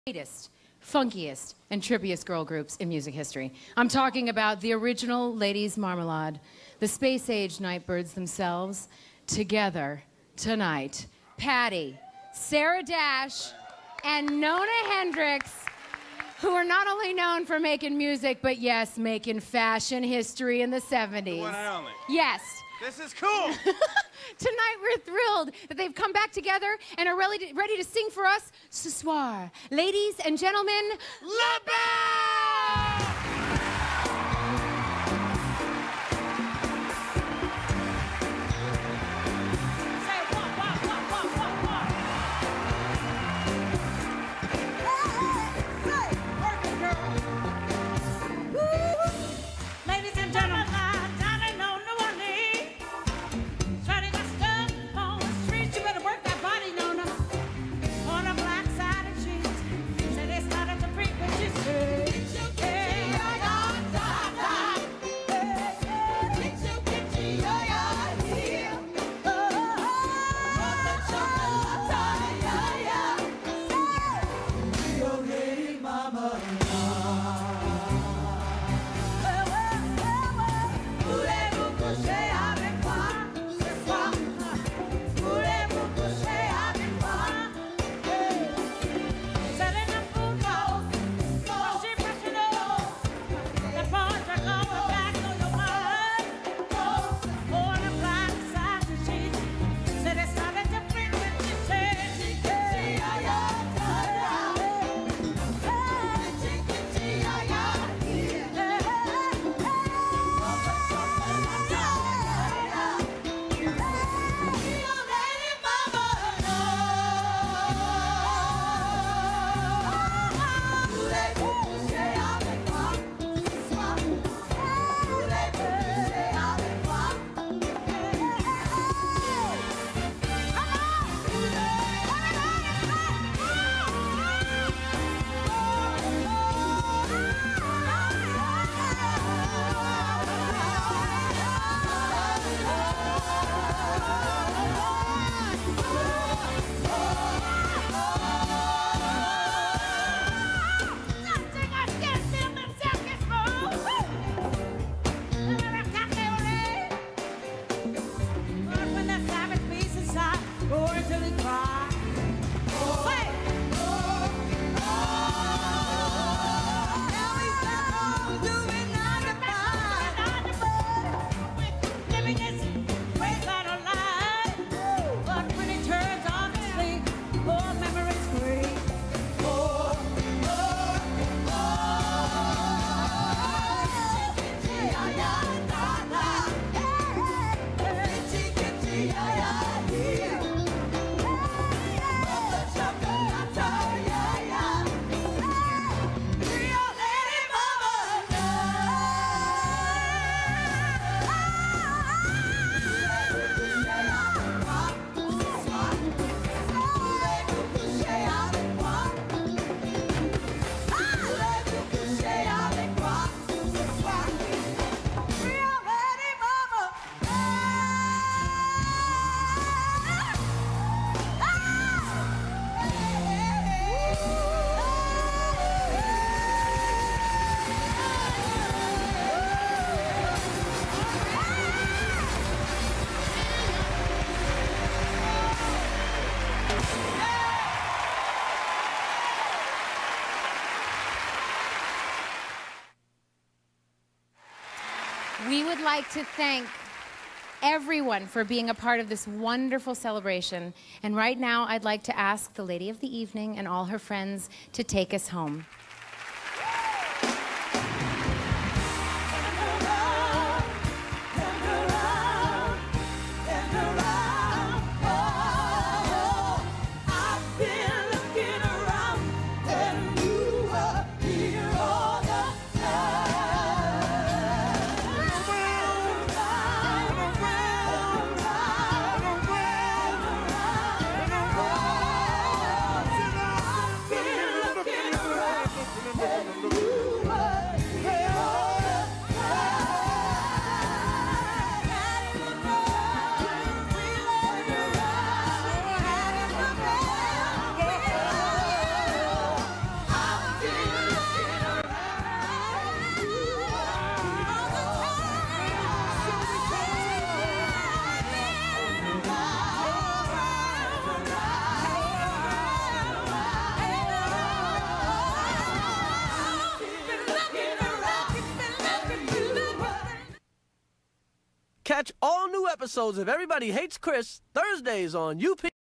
greatest, funkiest, and trippiest girl groups in music history. I'm talking about the original Ladies Marmalade, the space-age Nightbirds themselves, together tonight. Patti, Sarah Dash, and Nona Hendryx, who are not only known for making music, but yes, making fashion history in the 70s. The one and only. Yes. This is cool. Tonight we're thrilled that they've come back together and are ready to sing for us ce soir. Ladies and gentlemen, La Belle! We would like to thank everyone for being a part of this wonderful celebration. And right now, I'd like to ask the lady of the evening and all her friends to take us home. Catch all new episodes of Everybody Hates Chris Thursdays on UP.